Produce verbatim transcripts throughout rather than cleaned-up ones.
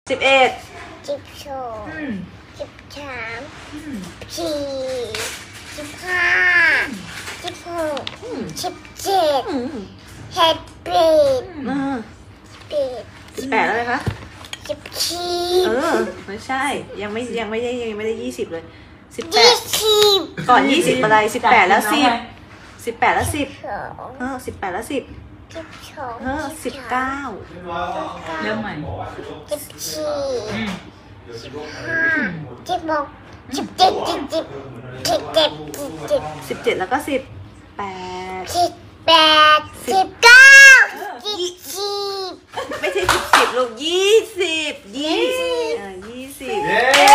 สิบเอ็ดสิบสองสิบสามสี่สิบห้าสิบหกสิบเจ็ดเฮ็ดเบรดเบรดสิบแปดแล้วเลยคะสิบสี่เออไม่ใช่ยังไม่ยังไม่ได้ยังไม่ได้ยี่สิบเลยสิบแปดก่อนยี่สิบอะไรสิบแปดแล้วสิบสิบแปดแล้วสิบเออสิบแปดแล้วสิบสิบสองเออสิบเก้าเริ่มใหม่สิบสี่สิบห้าสิบหกสิบเจ็ดสิบสิบสิบเจ็ดสิบเจ็ดสิบเจ็ดแล้วก็สิบแปดสิบแปดสิบเก้าสิบสิบไม่ใช่สิบสิบลูกยี่สิบยี่สิบเออยี่สิบ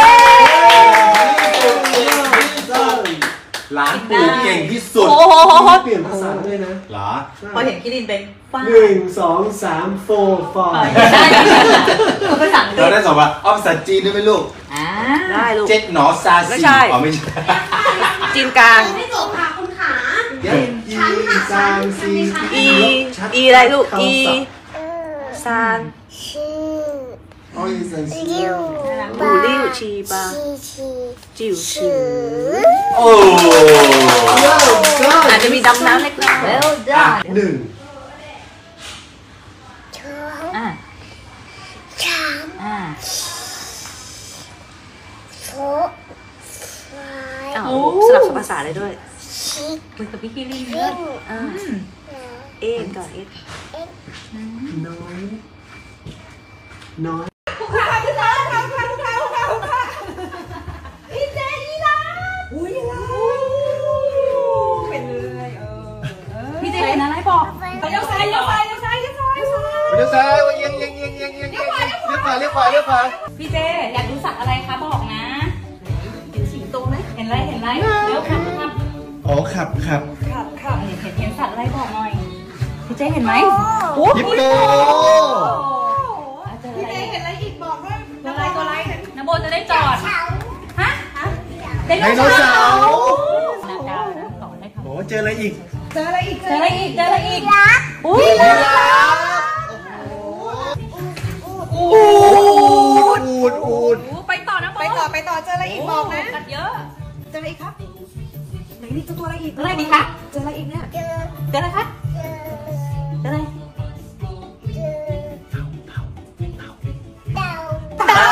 หลานปู่เก่งที่สุดเปลี่ยนภาษาด้วยนะหรอพอเห็นคิรินเป็นหนึ่งสองสามโฟร์ฟอร์ได้ภาษาเราได้สอบว่าเอาภาษาจีนด้วยไหมลูกได้ลูกเจ็ดหนอซาซีอ๋อไม่ใช่จีนกลางไม่จบค่ะคุณขาอีซานซีอีอีอะไรลูกอีซานอ๋ออีซานซีบูริวชีบาจิ๋วชือโอ้อาจจะมีดำน้ำเล็กน้อยแล้วได้หนึ่งสองสามโฟร์อ้าวสลับภาษาเลยด้วยคุยกับพี่คิรินเล่นเอ็นก่อนเอ็นน้อยน้อยคุณขาคุณขาคุณขาคุณขาคุณขาคุณขาพี่เจยีราฟอุ้ยเป็นเลยเออพี่เจเห็นอะไรบอกไปเลี้ยวซ้ายเลี้ยวซ้ายเลี้ยวซ้ายเลี้ยวซ้ายเลี้ยวซ้ายเอียงเอียงเอียงเอียงเอียงเลี้ยวขวาเลี้ยวขวาเลี้ยวขวาเลี้ยวขวาพี่เจอยากดูสัตว์อะไรคะบอกนะเห็นสิงโตไหมเห็นไรเห็นไรเลี้ยวขับขับอ๋อขับขับขับขับเห็นเห็นเห็นสัตว์อะไรบอกหน่อยพี่เจเห็นไหมฮิปโปพี่เจเห็นอะไรอีกบอกด้วยตัวอะไรตัวอะไรน้ำโบจะได้จอดฮะไดโนเสาร์นาดาวนะต่อได้ค่ะโอ้เจออะไรอีกเจออะไรอีกเจออะไรอีกเจออะไรอีกอุ้ยอูดอูดอูดไปต่อนะไปต่อไปต่อเจออะไรอีกบอกนะเยอะเจออะไรอีกครับไหนนี่ตัวอะไรอีกอะไรดีคะเจออะไรอีกเนี่ยเจอเจออะไรคะเจออะไรเต่าเต่า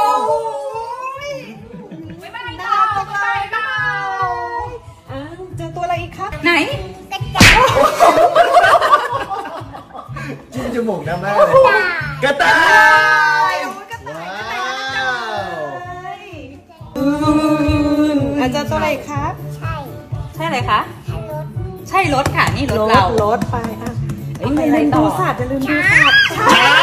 ไม่ไม่เต่าไม่ไม่เต่าเจอตัวอะไรอีกครับไหนกระต่ายจิ้มจมูกหน้าแม่เลยกระต่ายว้าวอาจารย์ตัวอะไรครับใช่ใช่อะไรคะใช่รถค่ะนี่รถเรารถไปอ่ะอย่าลืมดูสัตว์อย่าลืมดูสัตว์